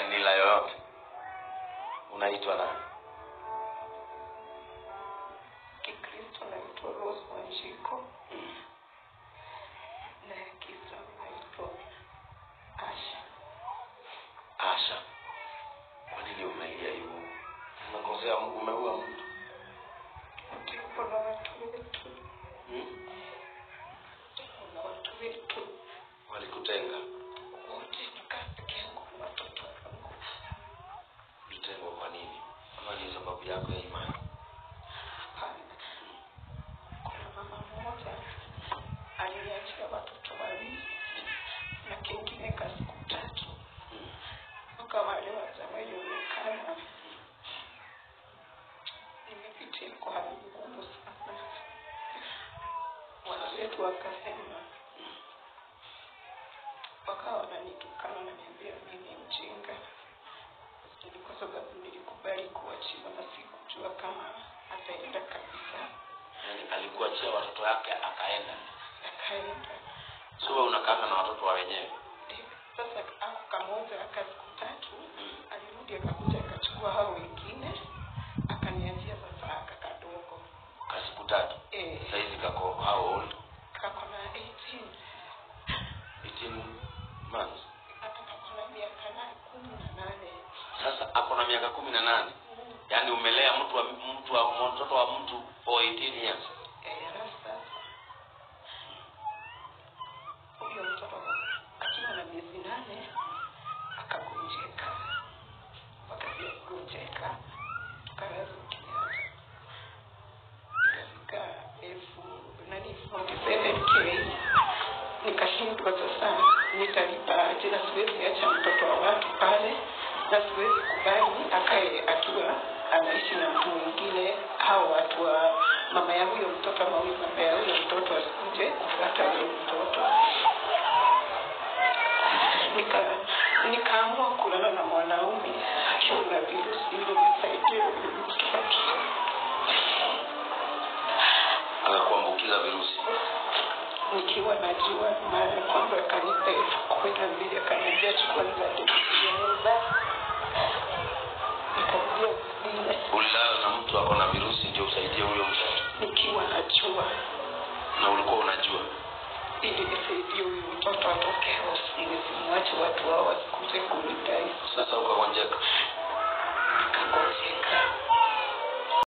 kanila yoyote. Unaitwa nani? Kikristo naitwa Rose Wanjiko. Na Kiislamu naitwa Asha. Asha. Kwa nini unalia hivyo? Unakosea Mungu, umeua mtu. Ndipo na watu wetu. Na watu wetu Walikutenga. wote tukapeke yangu na watoto wangu. Ulitengwa kwa nini? Ama ni sababu yako ya imani? Kuna mama mmoja aliniachia watoto wawili na kingine ka siku 3. Mpaka wale wazawaionekana. Nimepitia kwa hali ngumu sana. Watu wetu wakasema, wakawa wananitukana na niambia mimi mjinga. Ni kwa sababu nilikubali kuachiwa na sikujua kama ataenda kabisa. Yani alikuachia watoto wake akaenda. So wewe unakaa na watoto wa wenyewe. Sasa ako kamoja aka siku 3, alirudi akakuja akachukua hao wengine, akaniachia sasa aka kadogo. Ka siku 3. Sasa hizi kako how old? Kako na 18 months. Ako na miaka 18. Sasa ako na miaka 18. Yaani umelea mtoto wa mtu for 18 years. Huyo mtoto akiwa na miezi 8 akagonjeka. Wakati akagonjeka tukaanza kinyata. Ikafika 47K. Nikashindwa sasa nitalipa aje, na siwezi acha mtoto wa watu pale, na siwezi kubali akae akiwa anaishi na mtu mwingine. Hao watu wa mama ya huyo mtoto ama huyo mama ya huyo mtoto asikuje kufuata huyo mtoto. Nikaamua kulala na mwanaume akiwa na virusi ili nisaidie mtoto. Akakuambukiza virusi. Nikiwa najua mara kwanza akanipa 12 akaniambia chukua zaidi ya muda. Nikarudia vile. Ulilala na mtu ako na virusi ndio usaidie huyo mtoto. Nikiwa najua. Na ulikuwa unajua. Ili nisaidie huyo mtoto atoke hospitali, simwache watu hao wasikuje kunidai. Sasa ukagonjeka.